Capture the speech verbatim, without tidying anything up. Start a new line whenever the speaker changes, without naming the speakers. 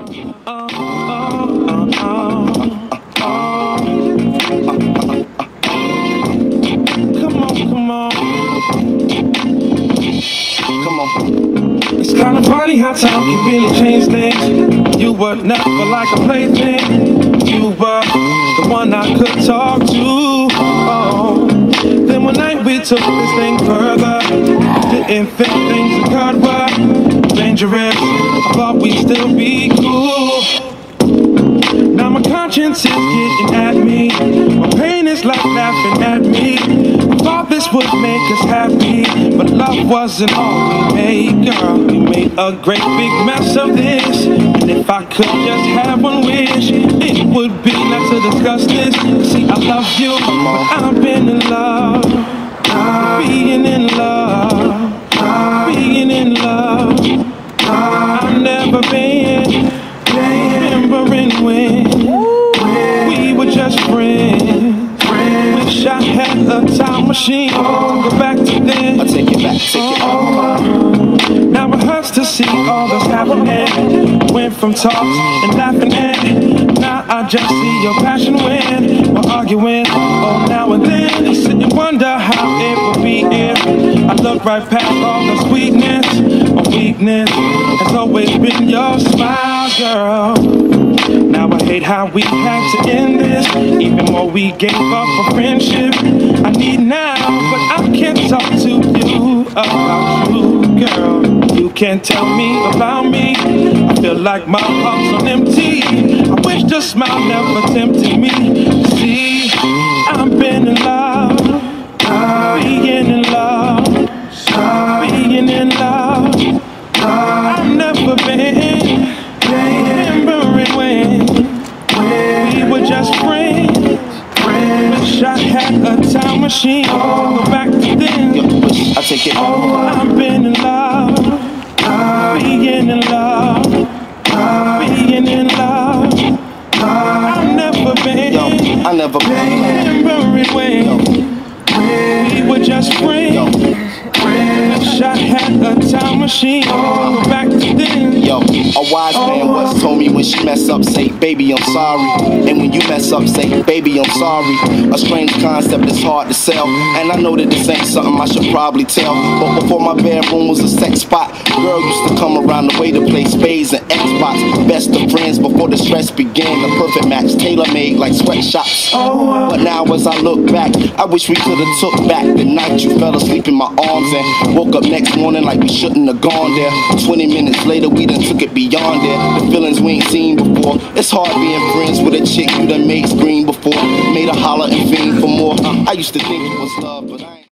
oh, oh, oh, oh. Come on, come on. Come on. It's kinda funny how time can really change things. You were never like a plaything. You were the one I could talk to. Oh. Then one night we took this thing further. Didn't think things occurred were dangerous. I thought we'd still be cool. Now my conscience is getting at me. My pain is like laughing at me. I thought this would make us happy, but love wasn't all we made, girl. We made a great big mess of this. And if I could just have one wish, it would be not to discuss this. See, I love you, but I've been in love. Being in love. Being in love. I've never been remembering when we were just friends. Wish I had a time machine to go back to then.
I'll take it back, take it back.
Now it hurts to see all that's happening. Went from talks and laughing at. Now I just see your passion when we're arguing. Oh, now and then I sit and wonder how it would be if I look right past all the sweetness. My weakness has always been your smile, girl. Now I hate how we had to end this. Even more we gave up for friendship. I need now, but I can't talk to you about you, girl. You can't tell me about me. I feel like my heart's on empty. I wish the smile never tempted me. See, I've been in love. Being in love. Being in love. I've never been remembering when we were just friends. Wish I had a time machine to go back to then.
I take it.
Oh, I've been in love. Being in love. Being in love. I've never been.
Yo, I never been
remembering when we were just friends. Wish I had a time machine to go back to then.
Yo, a wise man once told me when she mess up, say, baby, I'm sorry. And when you mess up, say, baby, I'm sorry. A strange concept that's hard to sell. And I know that this ain't something I should probably tell. But before my bedroom was a sex spot, girl used to come around the way to play spades and Xbox. Best of friends before the stress began. The perfect match, tailor-made like sweatshops. But now as I look back, I wish we could've took back the night you fell asleep in my arms and woke up next morning like we shouldn't have gone there. Twenty minutes later we done took it beyond there. The feelings we ain't seen before. It's hard being friends with a chick you done made scream before. Made her holler and fiend for more. I used to think it was love, but I ain't